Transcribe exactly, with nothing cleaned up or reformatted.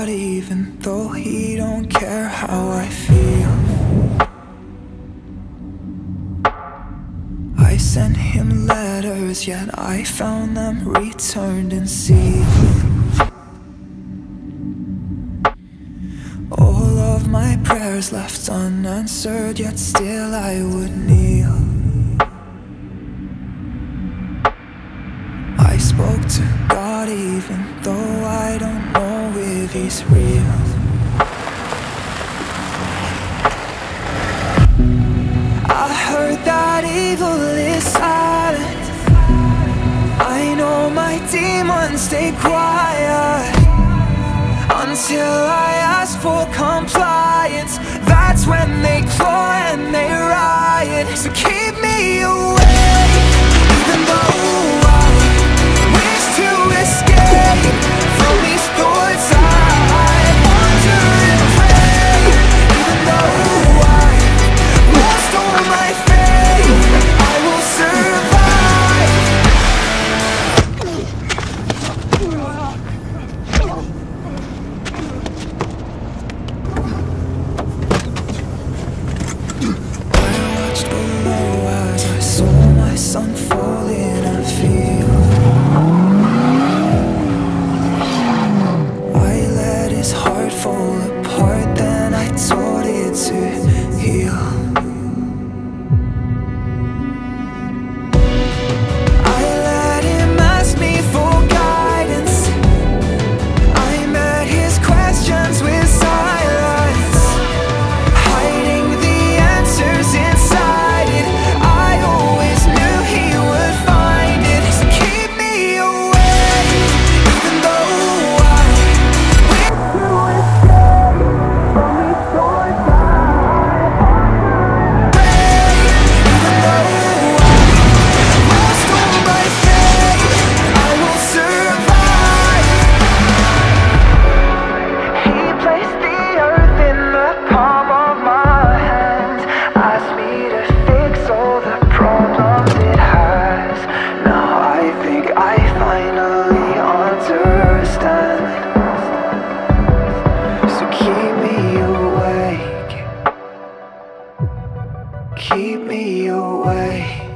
God, even though he don't care how I feel. I sent him letters, yet I found them returned and sealed. All of my prayers left unanswered, yet still I would kneel. I spoke to God even though I don't know if he's real. I heard that evil is silent. I know my demons stay quiet until I ask for compliance. That's when they claw and they riot. So keep me away, even though I wish to escape from these thoughts. I wonder and pray, even though I lost all my faith, I will survive. I watched below as I saw my son fall in a field. I let his heart fall apart, then I taught it to heal. I let him ask me for guidance. I met his questions with silence, hiding the answers inside it. I always knew he would find it. So keep me away, even though I wish to escape from these thoughts. I pray, even though I lost all my faith, I will survive. He placed the earth in the palm of my hand, asked me to fix all the problems it has. Now I think I finally understand. So keep me awake, keep me awake.